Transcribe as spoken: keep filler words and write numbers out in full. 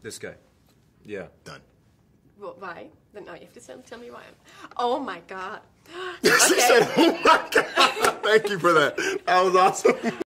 This guy. Yeah. Done. Well, why? Then now you have to tell, tell me why. Oh my God. She Okay. said, oh my God. Thank you for that. That was awesome.